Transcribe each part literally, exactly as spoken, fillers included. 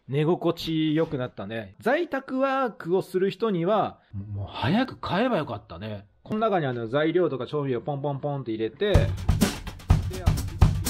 寝心地良くなったね。在宅ワークをする人には、もう早く買えばよかったね。この中にあの材料とか調味料ポンポンポンって入れて、で、あの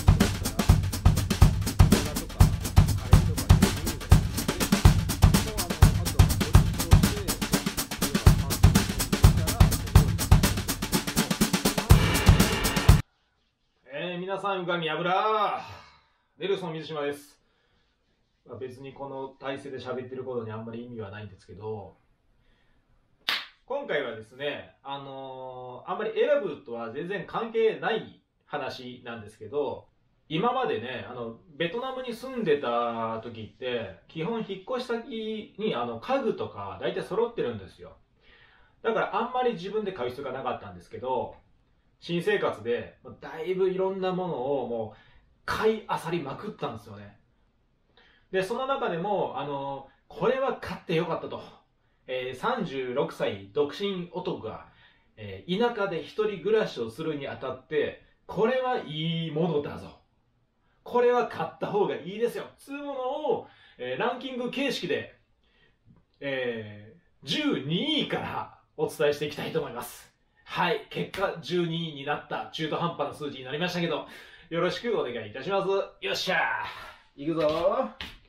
皆さん、うがみ油ネルソン水島です。別にこの体勢で喋ってることにあんまり意味はないんですけど、今回はですね、あのー、あんまり選ぶとは全然関係ない話なんですけど、今までね、あのベトナムに住んでた時って基本引っ越し先にあの家具とか大体揃ってるんですよ。だからあんまり自分で買う必要がなかったんですけど、新生活でだいぶいろんなものをもう買い漁りまくったんですよね。でその中でもあのこれは買ってよかったと、えー、さんじゅうろくさい独身男が、えー、田舎で一人暮らしをするにあたってこれはいいものだぞ、これは買った方がいいですよつうものを、えー、ランキング形式で、えー、じゅうにいからお伝えしていきたいと思います。はい、結果じゅうにいになった中途半端な数字になりましたけど、よろしくお願いいたします。よっしゃー、いくぞ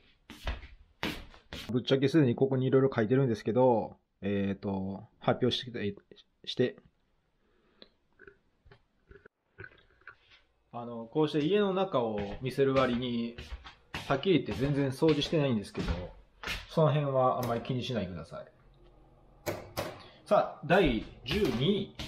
ー。ぶっちゃけすでにここにいろいろ書いてるんですけど、えっと、発表して、して、あの、こうして家の中を見せる割に、はっきり言って全然掃除してないんですけど、その辺はあんまり気にしないでください。さあ、だいじゅうにい。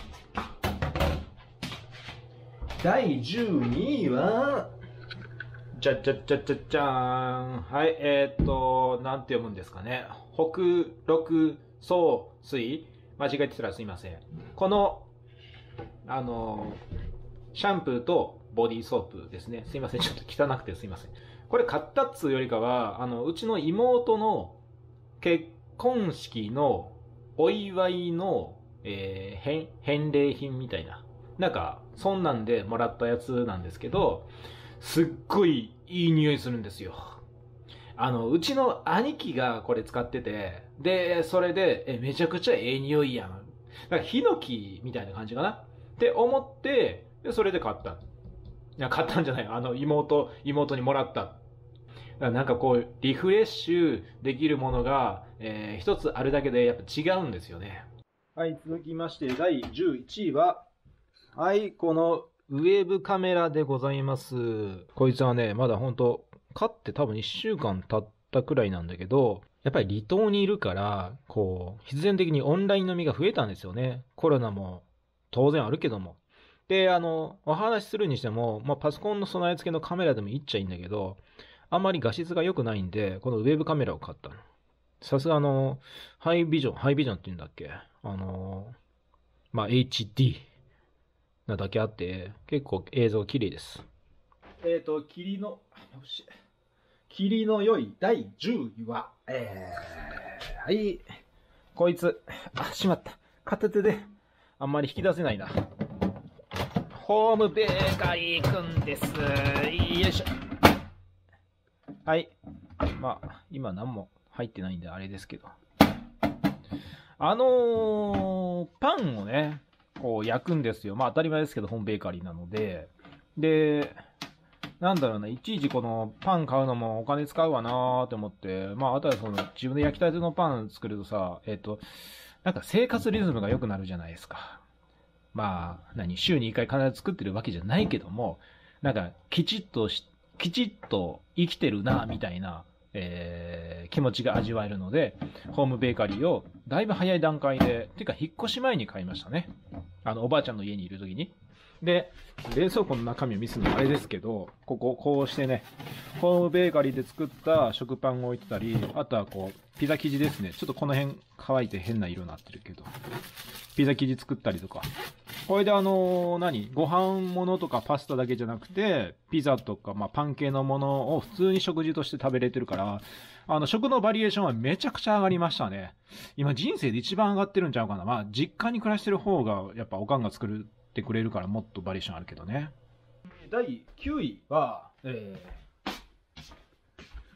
だいじゅうにいは、じゃじゃじゃじゃじゃーん。はい、えー、っと、なんて読むんですかね。北陸総水。間違えてたらすいません。この、あの、シャンプーとボディーソープですね。すいません。ちょっと汚くてすいません。これ買ったっつうよりかは、あの、うちの妹の結婚式のお祝いの、えー、返、返礼品みたいな。なんか、そんなんでもらったやつなんですけど、すっごいいい匂いするんですよ。あの、うちの兄貴がこれ使ってて、で、それで、え、めちゃくちゃええ匂いやん。だからヒノキみたいな感じかなって思って、で、それで買った。いや、買ったんじゃない。あの、妹、妹にもらった。だからなんかこう、リフレッシュできるものが、えー、一つあるだけでやっぱ違うんですよね。はい、続きまして、だいじゅういちいは、はい、このウェブカメラでございます。こいつはね、まだほんと、買って多分いっしゅうかん経ったくらいなんだけど、やっぱり離島にいるから、こう、必然的にオンライン飲みが増えたんですよね。コロナも当然あるけども。で、あの、お話しするにしても、まあ、パソコンの備え付けのカメラでもいいっちゃいいんだけど、あんまり画質が良くないんで、このウェブカメラを買ったの。さすがあの、ハイビジョン、ハイビジョンって言うんだっけ、あの、まあ、エイチディー なだけあって、結構映像綺麗です。えっ、ー、と、霧の、霧の良いだいじゅういは、えー、はい、こいつ、あ、しまった。片手で、あんまり引き出せないな。ホームベーカリーくんです。よいしょ。はい。まあ、今何も入ってないんであれですけど。あのー、パンをね、こう焼くんですよ。まあ当たり前ですけど、ホームベーカリーなので。で、なんだろうな、いちいちこのパン買うのもお金使うわなーって思って、まああとはその自分で焼きたてのパン作るとさ、えっと、なんか生活リズムが良くなるじゃないですか。まあ、何、週にいっかい必ず作ってるわけじゃないけども、なんかきちっとし、きちっと生きてるな、みたいな、えー、気持ちが味わえるので、ホームベーカリーをだいぶ早い段階で、てか引っ越し前に買いましたね。あの、おばあちゃんの家にいる時に。で、冷蔵庫の中身を見せるのあれですけど、ここ、こうしてね、ホームベーカリーで作った食パンを置いてたり、あとはこう、ピザ生地ですね。ちょっとこの辺乾いて変な色になってるけど、ピザ生地作ったりとか。これであのー、何ご飯ものとかパスタだけじゃなくて、ピザとか、まあ、パン系のものを普通に食事として食べれてるから、あの、食のバリエーションはめちゃくちゃ上がりましたね。今人生で一番上がってるんちゃうかな。まあ、実家に暮らしてる方が、やっぱおかんが作ってくれるからもっとバリエーションあるけどね。だいきゅういは、えー、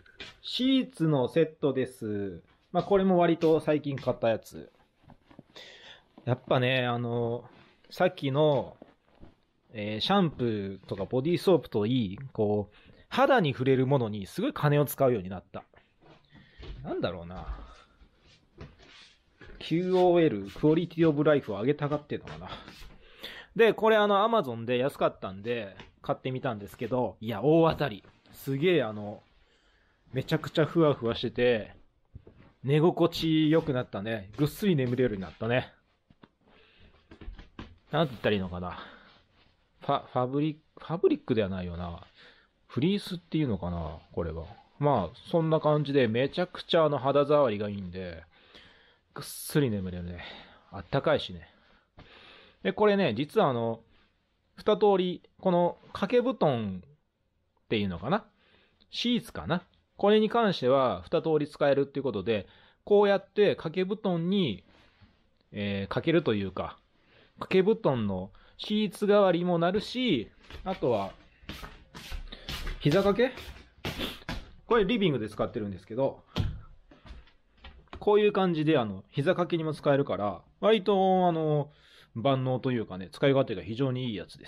シーツのセットです。まあこれも割と最近買ったやつ。やっぱね、あの、さっきの、えーシャンプーとかボディーソープといい、こう、肌に触れるものにすごい金を使うようになった。なんだろうな。キューオーエル、クオリティオブライフを上げたがってるのかな。で、これあの、アマゾンで安かったんで、買ってみたんですけど、いや、大当たり。すげえあの、めちゃくちゃふわふわしてて、寝心地良くなったね。ぐっすり眠れるようになったね。なんて言ったらいいのかな。ファ、ファブリック、ファブリックではないよな。フリースっていうのかな、これは。まあ、そんな感じで、めちゃくちゃあの肌触りがいいんで、ぐっすり眠れるね。あったかいしね。で、これね、実はあの、二通り、この掛け布団っていうのかな、シーツかな、これに関しては二通り使えるっていうことで、こうやって掛け布団に、えー、かけるというか、掛け布団のシーツ代わりもなるし、あとは、膝掛け、これリビングで使ってるんですけど、こういう感じであの膝掛けにも使えるから、割とあの万能というかね、使い勝手が非常にいいやつです。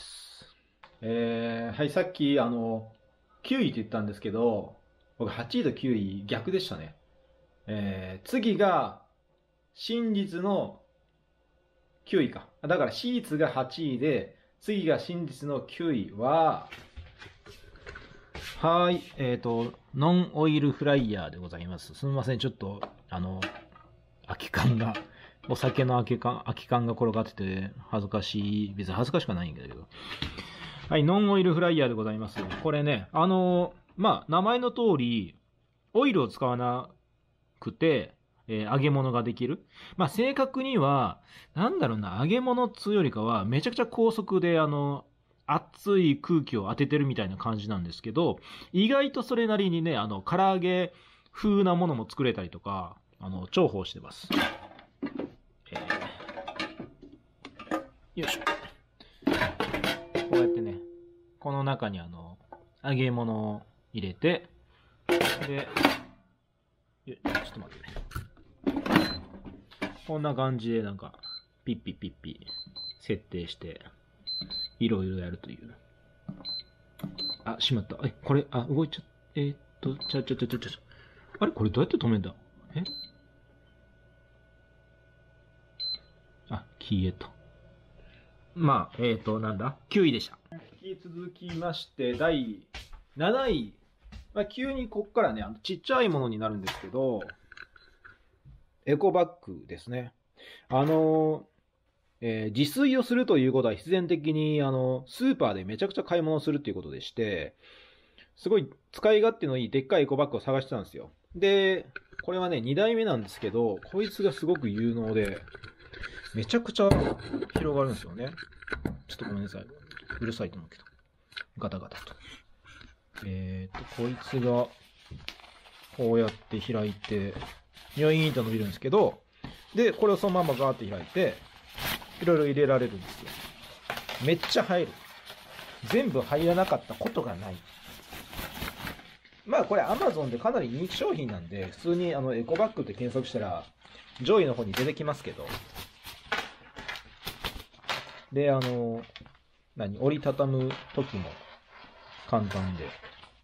えー、はい、さっきあのきゅういって言ったんですけど、僕はちいときゅうい逆でしたね。えー、次が真実のきゅういか。だからシーツがはちいで、次が真実のきゅういは、はい、えっ、ー、と、ノンオイルフライヤーでございます。すみません、ちょっと、あの、空き缶が、お酒の空き缶、空き缶が転がってて、恥ずかしい。別に恥ずかしくはないんだけど。はい、ノンオイルフライヤーでございます。これね、あの、まあ、名前の通り、オイルを使わなくて、えー揚げ物ができる。まあ、正確には、なんだろうな、揚げ物っつうよりかは、めちゃくちゃ高速で、あの、熱い空気を当ててるみたいな感じなんですけど、意外とそれなりにね、あの、唐揚げ風なものも作れたりとか、あの、重宝してます。えーよいしょ。こうやってね、この中にあの、揚げ物を入れて、で、よちょっと待ってね。こんな感じでなんか、ピッピッピッピ設定して、いろいろやるという。あ、しまった。え、これ、あ、動いちゃった。えー、っと、ちゃちゃちゃちゃちゃ。あれこれどうやって止めんだ？えあ、消えた。まあ、えー、っと、なんだ ?きゅういでした。引き続きまして、だいなない。まあ、急にこっからね、あのちっちゃいものになるんですけど、エコバッグですね。あの、えー自炊をするということは必然的にあのスーパーでめちゃくちゃ買い物をするということでして、すごい使い勝手のいいでっかいエコバッグを探してたんですよ。で、これはね、にだいめなんですけど、こいつがすごく有能で、めちゃくちゃ広がるんですよね。ちょっとごめんなさい。うるさいと思うけど。ガタガタと。えーと、こいつが、こうやって開いて、ニョイーンと伸びるんですけど、で、これをそのままガーって開いて、いろいろ入れられるんですよ。めっちゃ入る。全部入らなかったことがない。まあこれ Amazon でかなり人気商品なんで、普通にあのエコバッグって検索したら上位の方に出てきますけど。で、あの、何折りたたむ時も簡単で。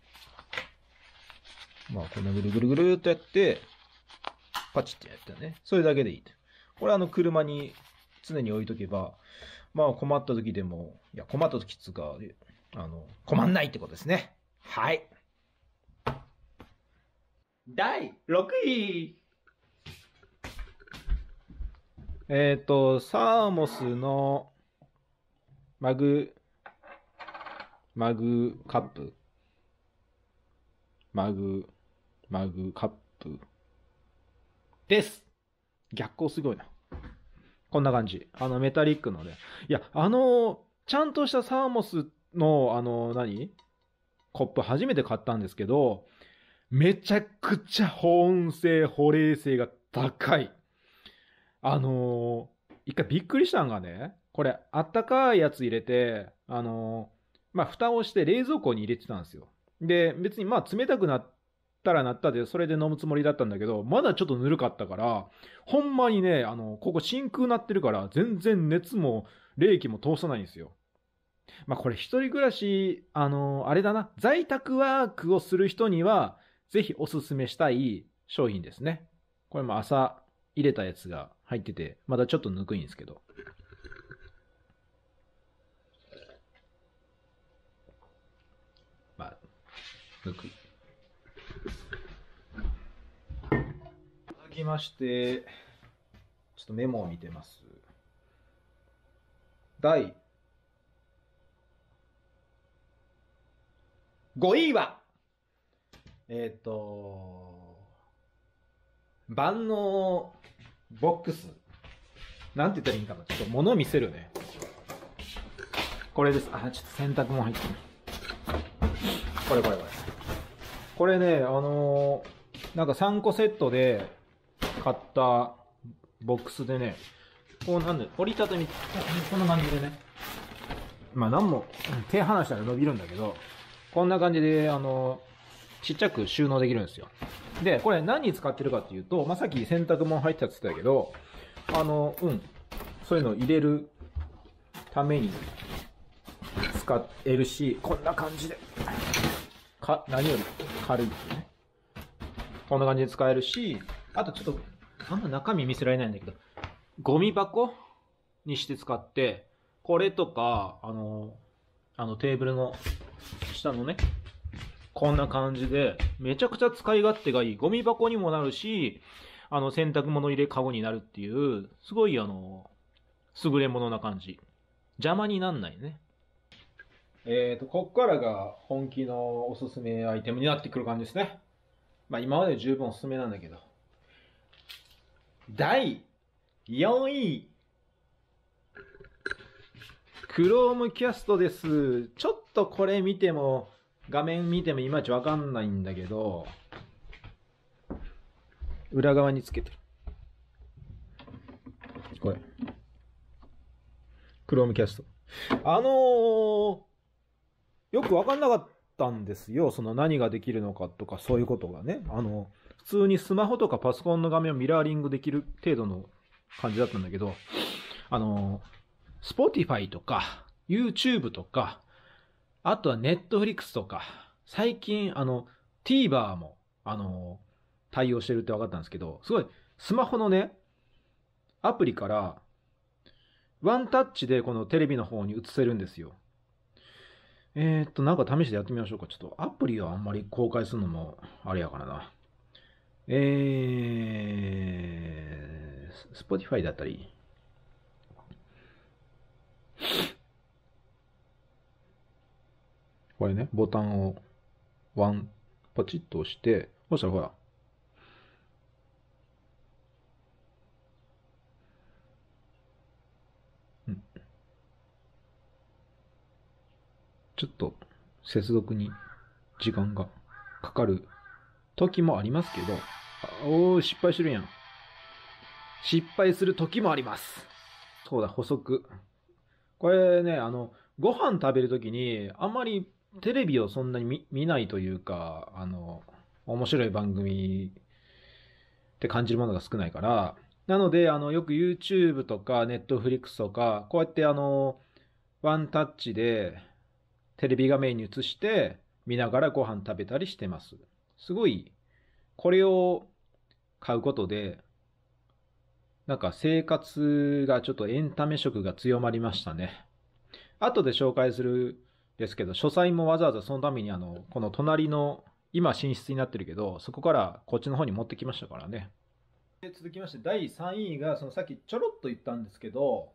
まあこんなぐるぐるぐるっとやって、パチってやったね。それだけでいいと。これあの車に常に置いとけば、まあ困った時でも、いや困った時っつうか、あの、困んないってことですね。はい。だいろくい。えっ、ー、と、サーモスのマグ、マグカップ。マグ、マグカップです。逆光すごいな。こんな感じ。あの、メタリックのね。いや、あの、ちゃんとしたサーモスの、あの、何コップ初めて買ったんですけど、めちゃくちゃ保温性、保冷性が高い。あのー、一回びっくりしたんがね、これ、あったかいやつ入れて、あのー、まあ、蓋をして冷蔵庫に入れてたんですよ。で、別にまあ、冷たくなったらなったで、それで飲むつもりだったんだけど、まだちょっとぬるかったから、ほんまにね、あの、ここ真空なってるから、全然熱も冷気も通さないんですよ。まあこれ一人暮らし、あの、あれだな、在宅ワークをする人には、ぜひおすすめしたい商品ですね。これも朝入れたやつが入ってて、まだちょっとぬくいんですけど。まあ、ぬくい。続きまして、ちょっとメモを見てます。だいごいは、えっ、ー、と、万能ボックス。なんて言ったらいいんかな。ちょっと物を見せるね。これです。あ、ちょっと洗濯物入ってる。これこれこれ。これね、あのー、なんかさんこセットで買ったボックスでね、こうなんで、折りたたみ、こんな感じでね。まあなんも、手離したら伸びるんだけど、こんな感じで、あの、ちっちゃく収納できるんですよ。で、これ何に使ってるかっていうと、まあ、さっき洗濯物入ってたって言ってたけど、あの、うん、そういうのを入れるために使えるし、こんな感じで、か、何より軽いですね。こんな感じで使えるし、あとちょっと、あんま中身見せられないんだけど、ゴミ箱にして使って、これとか、あの、あのテーブルの下のね、こんな感じで、めちゃくちゃ使い勝手がいい。ゴミ箱にもなるし、あの、洗濯物入れカゴになるっていう、すごいあの、優れものな感じ。邪魔になんないね。えーと、こっからが本気のおすすめアイテムになってくる感じですね。まあ今まで十分おすすめなんだけど。だいよんい。クロームキャストです。ちょっとこれ見ても、画面見てもいまいちわかんないんだけど、裏側につけてる。これ。クロームキャスト。あのー、よくわかんなかったんですよ。その何ができるのかとかそういうことがね。あの、普通にスマホとかパソコンの画面をミラーリングできる程度の感じだったんだけど、あの、Spotify とか YouTube とか、あとは Netflix とか、最近あの TVer もあの対応してるって分かったんですけど、すごいスマホのね、アプリからワンタッチでこのテレビの方に移せるんですよ。えーっと、なんか試してやってみましょうか。ちょっとアプリはあんまり公開するのもあれやからな。えー、Spotify だったり。これね、ボタンをワン、ポチッと押して、そしたらほら。うん。ちょっと接続に時間がかかる時もありますけど、おー、失敗してるやん。失敗する時もあります。そうだ、補足。これね、あの、ご飯食べるときに、あんまりテレビをそんなに 見, 見ないというか、あの、面白い番組って感じるものが少ないから、なので、あの、よく YouTube とか Netflix とか、こうやってあの、ワンタッチでテレビ画面に映して見ながらご飯食べたりしてます。すごい、これを買うことで、なんか生活がちょっとエンタメ色が強まりましたね。後で紹介するですけど、書斎もわざわざそのためにあの、この隣の、今寝室になってるけど、そこからこっちの方に持ってきましたからね。で続きましてだいさんいが、そのさっきちょろっと言ったんですけど、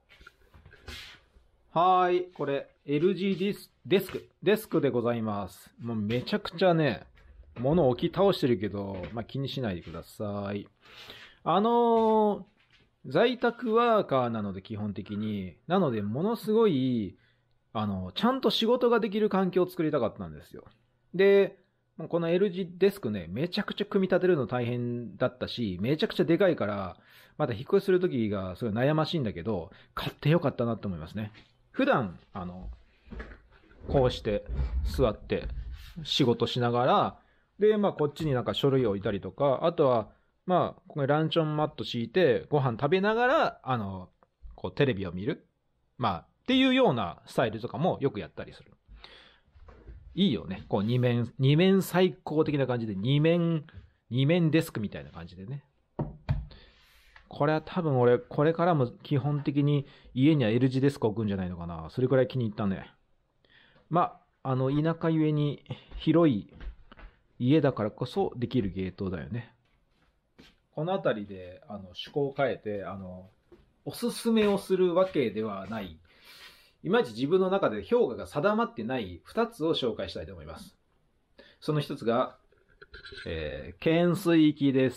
はーい、これ エルジー ディスデスク、デスクでございます。もうめちゃくちゃね、物置き倒してるけど、まあ、気にしないでください。あのー、在宅ワーカーなので基本的に、なのでものすごい、あの、ちゃんと仕事ができる環境を作りたかったんですよ。で、この エルジー デスクね、めちゃくちゃ組み立てるの大変だったし、めちゃくちゃでかいから、また引っ越しするときがすごい悩ましいんだけど、買ってよかったなと思いますね。普段、あの、こうして座って仕事しながら、 で、まあ、こっちになんか書類を置いたりとか、あとは、まあ、ここにランチョンマット敷いて、ご飯食べながら、あの、こう、テレビを見る。まあ、っていうようなスタイルとかもよくやったりする。いいよね。こう、二面、二面最高的な感じで、二面、二面デスクみたいな感じでね。これは多分俺、これからも基本的に家には L 字デスク置くんじゃないのかな。それくらい気に入ったね。まあ、あの、田舎ゆえに広い家だからこそできるゲートだよね。この辺りで、あの、趣向を変えて、あの、おすすめをするわけではない、いまいち自分の中で評価が定まってないふたつを紹介したいと思います。そのひとつが、えー、懸垂器です。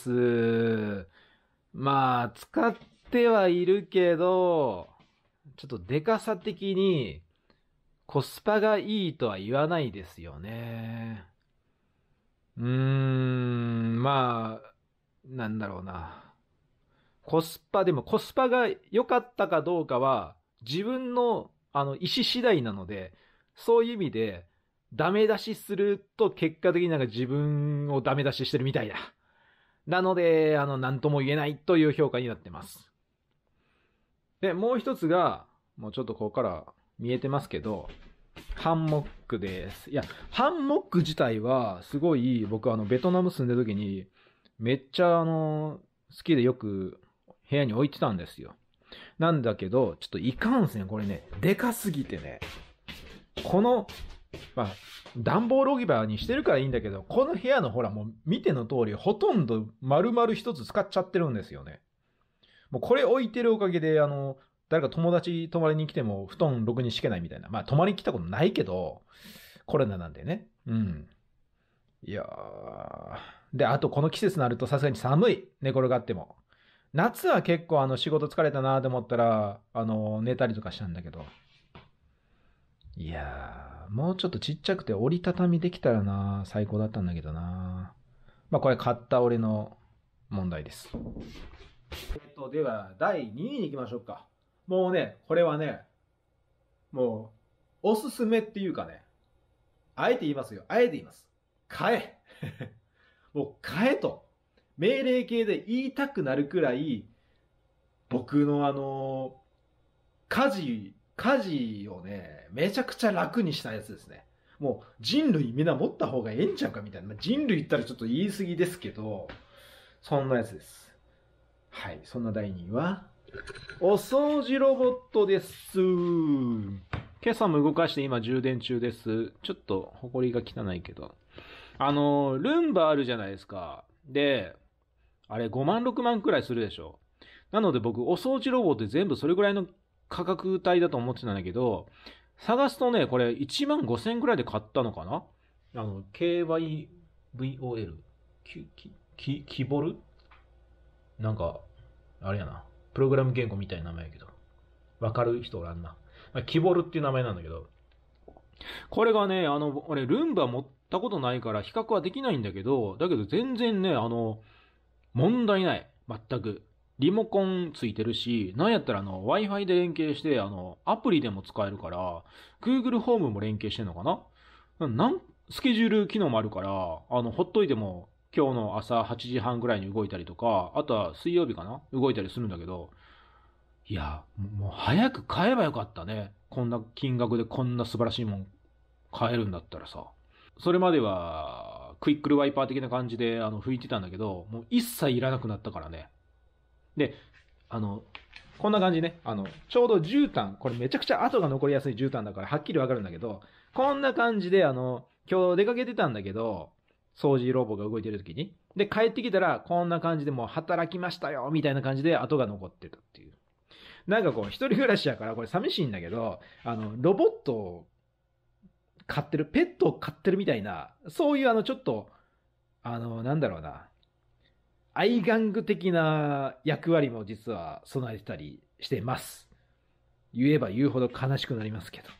まあ、使ってはいるけど、ちょっとデカさ的にコスパがいいとは言わないですよね。うーん、まあ、なんだろうな。コスパ、でもコスパが良かったかどうかは自分のあの意思次第なので、そういう意味でダメ出しすると結果的になんか自分をダメ出ししてるみたいだ。なので、あの、なんとも言えないという評価になってます。で、もう一つが、もうちょっとここから見えてますけど、ハンモックです。いや、ハンモック自体はすごい、僕あの、ベトナム住んでる時に、めっちゃあの、好きでよく部屋に置いてたんですよ。なんだけど、ちょっといかんせん、これね、でかすぎてね、この、まあ、段ボール置き場にしてるからいいんだけど、この部屋のほら、もう見ての通り、ほとんど丸々一つ使っちゃってるんですよね。もうこれ置いてるおかげで、あの、誰か友達泊まりに来ても布団ろくに敷けないみたいな。まあ、泊まりに来たことないけど、コロナなんでね。うん。いやー。で、あとこの季節になるとさすがに寒い。寝転がっても。夏は結構あの仕事疲れたなと思ったら、あの、寝たりとかしたんだけど。いやー、もうちょっとちっちゃくて折りたたみできたらな、最高だったんだけどな。まあこれ買った俺の問題です。えっと、では、だいにいに行きましょうか。もうね、これはね、もう、おすすめっていうかね、あえて言いますよ。あえて言います。買えもう買えと。命令形で言いたくなるくらい、僕のあの、家事、家事をね、めちゃくちゃ楽にしたやつですね。もう人類みんな持った方がええんちゃうかみたいな。人類言ったらちょっと言い過ぎですけど、そんなやつです。はい、そんなだいにいは、お掃除ロボットです。今朝も動かして今充電中です。ちょっと埃が汚いけど。あの、ルンバあるじゃないですか。で、あれごまんろくまんくらいするでしょ。なので僕、お掃除ロボって全部それぐらいの価格帯だと思ってたんだけど、探すとね、これいちまんごせんくらいで買ったのかな。あの、ケーワイブイオーエル。キ、キ、キ、キボルなんか、あれやな。プログラム言語みたいな名前やけど。わかる人おらんな。キボルっていう名前なんだけど。これがね、あの、俺、ルンバ持ったことないから比較はできないんだけど、だけど全然ね、あの、問題ない。全く。リモコンついてるし、なんやったらあの、Wi-Fi で連携して、あの、アプリでも使えるから、Google ホームも連携してんのかななん、スケジュール機能もあるから、あの、ほっといても、今日の朝はちじはんぐらいに動いたりとか、あとは水曜日かな動いたりするんだけど、いや、もう早く買えばよかったね。こんな金額でこんな素晴らしいもん買えるんだったらさ。それまでは、クイックルワイパー的な感じであの拭いてたんだけど、もう一切いらなくなったからね。で、あの、こんな感じね。あの、ちょうど絨毯、これめちゃくちゃ跡が残りやすい絨毯だからはっきりわかるんだけど、こんな感じで、あの、今日出かけてたんだけど、掃除ロボが動いてる時に。で、帰ってきたら、こんな感じでもう働きましたよ、みたいな感じで跡が残ってたっていう。なんかこう、一人暮らしやからこれ寂しいんだけど、あの、ロボットを飼ってる、ペットを飼ってるみたいな、そういうあの、ちょっと、あの、なんだろうな、愛玩具的な役割も実は備えてたりしてます。言えば言うほど悲しくなりますけど。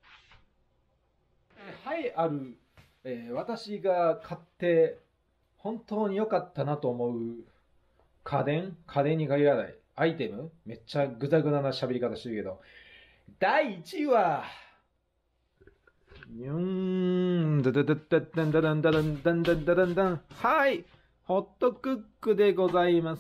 はい、ある、えー私が買って本当に良かったなと思う家電家電に限らないアイテムめっちゃグダグダな喋り方してるけど、だいいちいは、 にゅーん、だだだだだんだだんだだんだんだんだだんだん。はい、ホットクックでございます。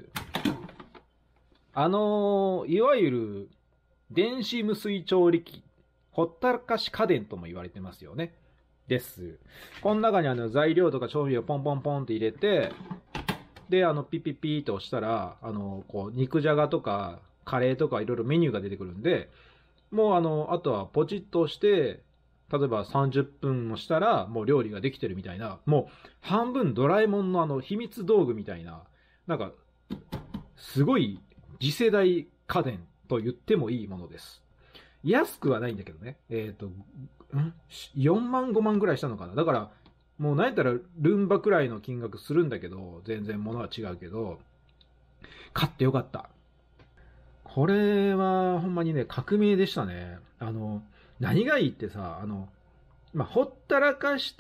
あのー、いわゆる電子無水調理器、ほったらかし家電とも言われてますよね。です。この中にあの材料とか調味料ポンポンポンって入れて、で、あの、ピッピッピーって押したら、あの、こう、肉じゃがとか、カレーとかいろいろメニューが出てくるんで、もうあの、あとはポチッと押して、例えばさんじゅっぷんもしたら、もう料理ができてるみたいな、もう半分ドラえもんのあの、秘密道具みたいな、なんか、すごい次世代家電と言ってもいいものです。安くはないんだけどね。えっと、ん ?よん 万ごまんぐらいしたのかな。だから、もうなんやったらルンバくらいの金額するんだけど、全然物は違うけど、買ってよかった。これはほんまにね、革命でしたね。あの、何がいいってさ、あの、まあ、ほったらかして、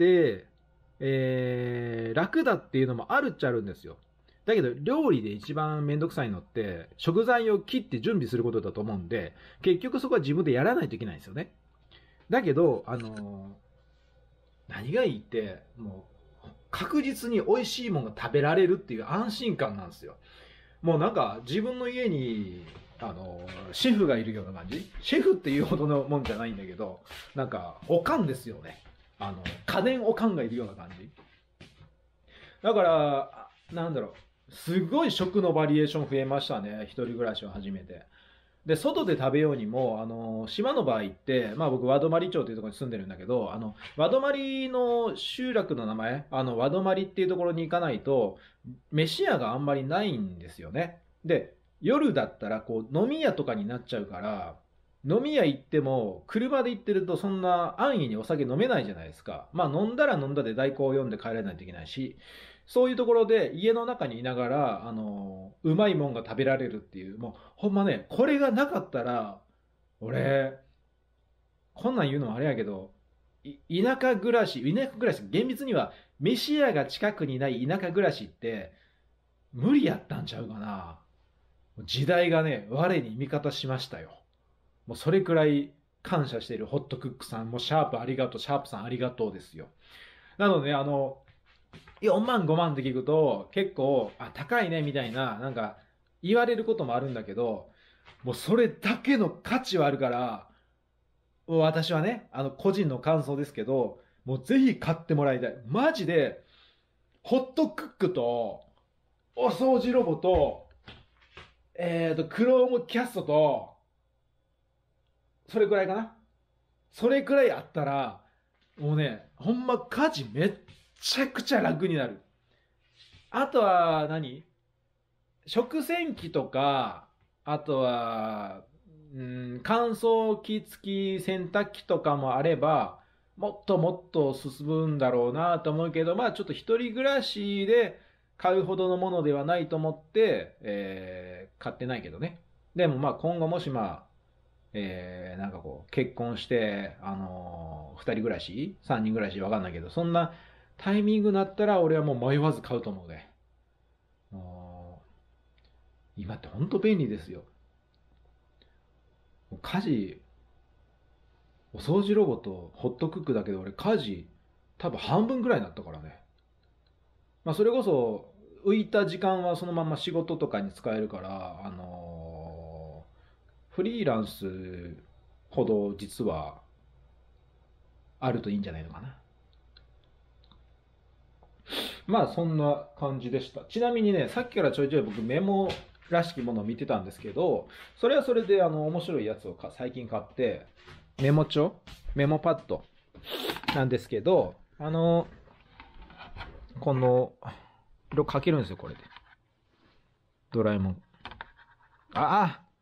えー、楽だっていうのもあるっちゃあるんですよ。だけど、料理で一番めんどくさいのって、食材を切って準備することだと思うんで、結局そこは自分でやらないといけないんですよね。だけど、あの何がいいって、もう、確実に美味しいものが食べられるっていう安心感なんですよ。もうなんか、自分の家に、あの、シェフがいるような感じ。シェフっていうほどのもんじゃないんだけど、なんか、おかんですよね。あの、家電おかんがいるような感じ。だから、なんだろう。すごい食のバリエーション増えましたね。一人暮らしを始めて。で、外で食べようにも、あの、島の場合って、まあ僕、和泊町というところに住んでるんだけど、あの、和泊の集落の名前、あの、和泊っていうところに行かないと、飯屋があんまりないんですよね。で、夜だったら、こう、飲み屋とかになっちゃうから、飲み屋行っても、車で行ってるとそんな安易にお酒飲めないじゃないですか。まあ飲んだら飲んだで代行を読んで帰らないといけないし、そういうところで家の中にいながら、あの、うまいもんが食べられるっていう、もうほんまね、これがなかったら、俺、こんなん言うのもあれやけど、い田舎暮らし、田舎暮らし、厳密には飯屋が近くにない田舎暮らしって無理やったんちゃうかな。時代がね、我に味方しましたよ。もうそれくらい感謝しているホットクックさん、もうシャープありがとう、シャープさんありがとうですよ。なので、ね、あの、よんまんごまんって聞くと結構、あ、高いねみたいな、なんか言われることもあるんだけど、もうそれだけの価値はあるから、私はね、あの個人の感想ですけど、もうぜひ買ってもらいたい。マジで、ホットクックと、お掃除ロボと、えっと、クロームキャストと、それくらいかな。それくらいあったら、もうね、ほんま家事めっちゃくちゃ楽になる。あとは何、食洗機とか、あとは、うん、乾燥機付き洗濯機とかもあれば、もっともっと進むんだろうなと思うけど、まあちょっと一人暮らしで買うほどのものではないと思って、えー買ってないけどね。でもまあ今後もしまあ、えーなんかこう、結婚して、あのー二人暮らし三人暮らしわかんないけど、そんなタイミングになったら俺はもう迷わず買うと思うね。もう今ってほんと便利ですよ。家事、お掃除ロボとホットクックだけど俺家事多分半分ぐらいになったからね。まあそれこそ浮いた時間はそのまま仕事とかに使えるから、あのーフリーランスほど実はあるといいんじゃないのかな。まあそんな感じでした。ちなみにね、さっきからちょいちょい僕メモらしきものを見てたんですけど、それはそれであの面白いやつをか最近買って、メモ帳メモパッドなんですけど、あの、この、色書けるんですよ、これで。ドラえもん。ああ、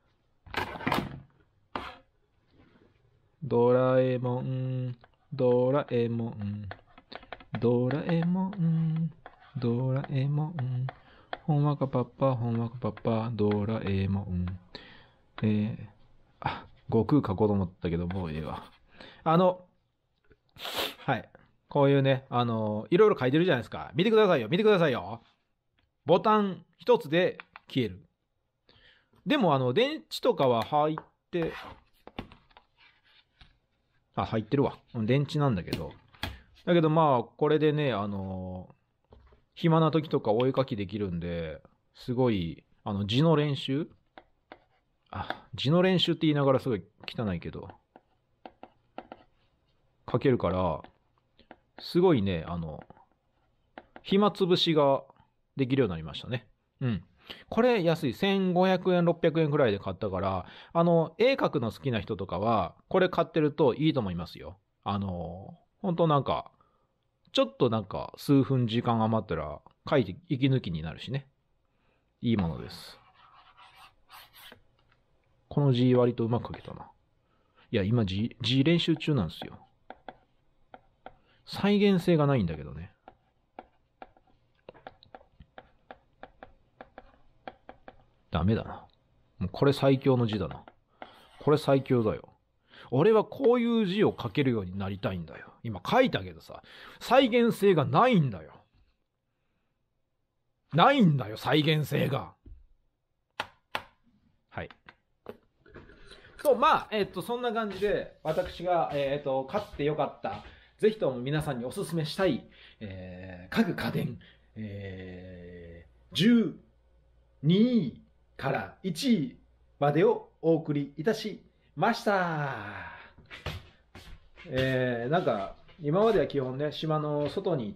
ドラえもん、ドラえもん、ドラえもん、ドラえもん、ほんわかパッパ、ほんわかパッパ、ドラえもん。えー、あ、悟空書こうと思ったけど、もうええわ。あの、はい。こういうね、あの、いろいろ書いてるじゃないですか。見てくださいよ、見てくださいよ。ボタン一つで消える。でも、あの、電池とかは入って、 あ、入ってるわ。電池なんだけど。だけどまあ、これでね、あのー暇な時とかお絵描きできるんで、すごい、あの、字の練習あ、字の練習って言いながらすごい汚いけど、書けるから、すごいね、あの、暇つぶしができるようになりましたね。うん。これ安い。せんごひゃくえん、ろっぴゃくえんくらいで買ったから、あの、絵描くの好きな人とかは、これ買ってるといいと思いますよ。あの、ほんとなんか、ちょっとなんか、数分時間余ったら、書いて息抜きになるしね。いいものです。この字割とうまく書けたな。いや、今字、字練習中なんですよ。再現性がないんだけどね。ダメだな。もうこれ最強の字だな。これ最強だよ。俺はこういう字を書けるようになりたいんだよ。今書いたけどさ、再現性がないんだよ。ないんだよ、再現性が。はい。そう、まあ、えっと、そんな感じで、私が、えっと、買ってよかった、ぜひとも皆さんにお勧めしたい、えー、家具家電、えー、じゅうにいからいちいまでをお送りいたしました。えー、なんか、今までは基本ね、島の外に行って、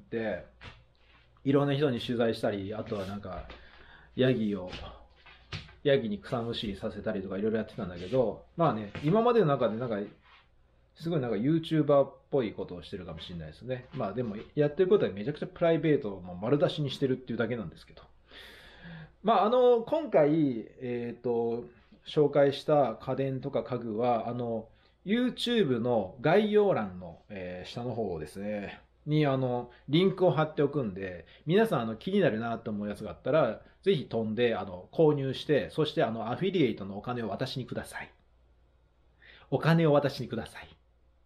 いろんな人に取材したり、あとはなんか、ヤギを、ヤギに草むしりさせたりとかいろいろやってたんだけど、まあね、今までの中でなんか、すごいなんか YouTuber っぽいことをしてるかもしれないですね。まあでも、やってることはめちゃくちゃプライベートをもう丸出しにしてるっていうだけなんですけど。まああの、今回、えっと、紹介した家電とか家具は、あの、YouTube の概要欄の、えー下の方ですね、にあの、リンクを貼っておくんで、皆さんあの気になるなと思うやつがあったら、ぜひ飛んで、あの、購入して、そしてあの、アフィリエイトのお金を私にください。お金を私にください。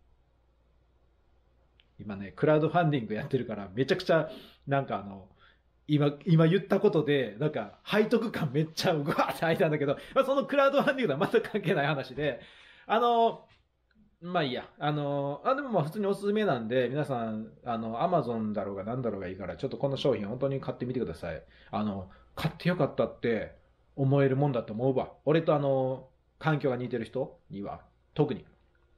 今ね、クラウドファンディングやってるから、めちゃくちゃ、なんかあの、今、今言ったことで、なんか、背徳感めっちゃうわーって開いたんだけど、まあ、そのクラウドファンディングとは全く関係ない話で、あの、まあいいや。あの、あ、でもまあ普通におすすめなんで、皆さん、あの、アマゾンだろうが何だろうがいいから、ちょっとこの商品本当に買ってみてください。あの、買ってよかったって思えるもんだと思うわ。俺とあの、環境が似てる人には、特に。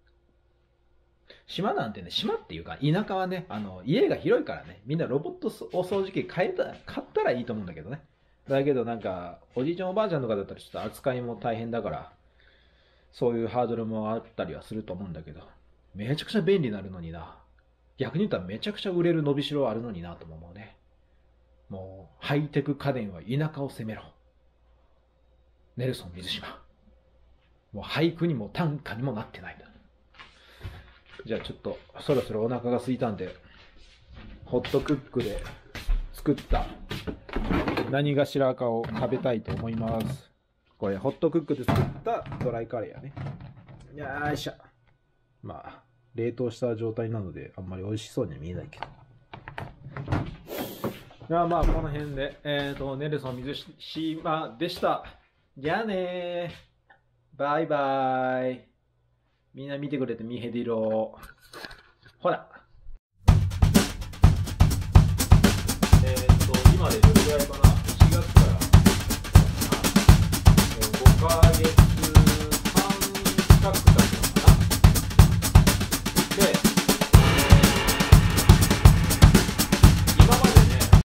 島なんてね、島っていうか、田舎はね、あの、家が広いからね、みんなロボットお掃除機買えた、買ったらいいと思うんだけどね。だけどなんか、おじいちゃんおばあちゃんとかだったらちょっと扱いも大変だから、そういうハードルもあったりはすると思うんだけど、めちゃくちゃ便利になるのにな。逆に言ったらめちゃくちゃ売れる伸びしろあるのになとも思うね。もう、ハイテク家電は田舎を攻めろ。ネルソン水島。もう俳句にも短歌にもなってないんだ。じゃあちょっと、そろそろお腹が空いたんで、ホットクックで作った何がしらかを食べたいと思います。これ、ホットクックで作ったドライカレーやね。よいしょ。まあ、冷凍した状態なので、あんまり美味しそうには見えないけど。いやまあ、この辺で、えっと、ネルソン水島でした。じゃあねー。バイバイ。みんな見てくれてみへでろ。ほら。